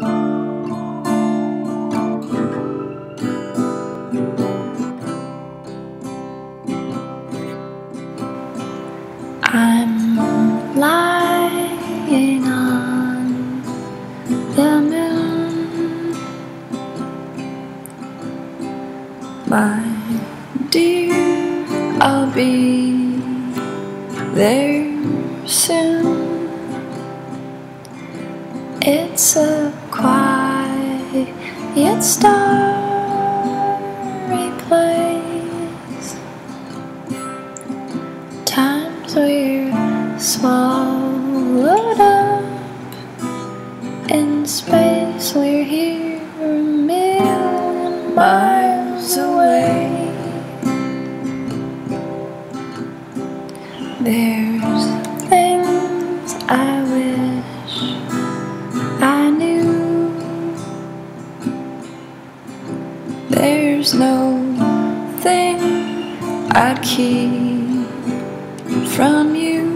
I'm lying on the moon, my dear, I'll be there soon. It's a quiet, starry place. Times we're swallowed up in space. We're here a million miles away. There's things I wish I knew. There's no thing I'd keep from you.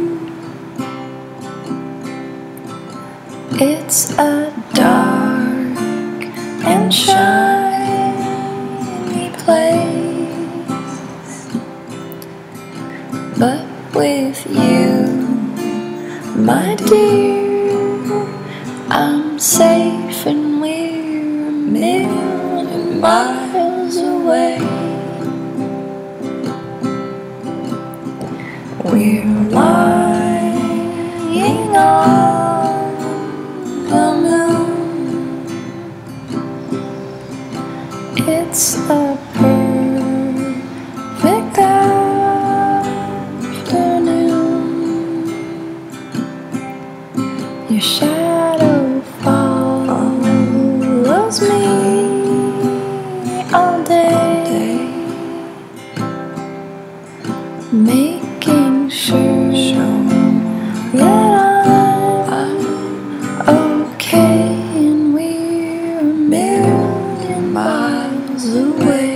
It's a dark and shiny place, but with you, my dear, I'm safe and we're a million miles away. We're lying on the moon. It's a perfect afternoon. Your shadow follows me all day, making sure that I'm okay, and we're a million miles away.